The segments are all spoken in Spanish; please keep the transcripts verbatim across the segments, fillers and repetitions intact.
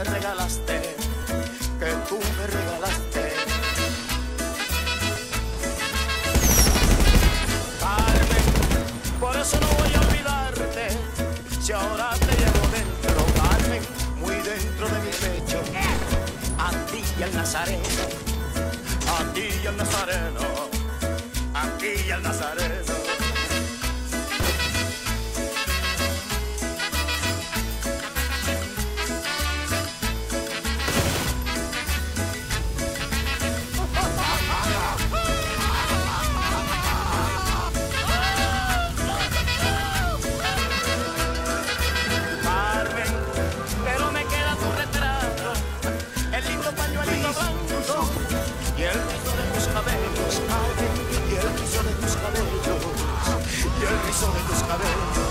me regalaste, que tú me regalaste. Carmen, por eso no voy a olvidarte, si ahora te llevo dentro, Carmen, muy dentro de mi pecho. A ti y al Nazareno, a ti y al Nazareno, a ti y al Nazareno. De tus cabellos,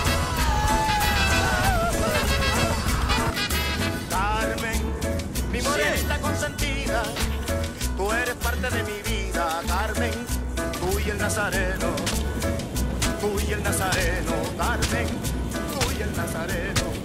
Carmen, mi morenita consentida, tú eres parte de mi vida, Carmen, tú y el Nazareno, tú y el Nazareno, Carmen, tú y el Nazareno.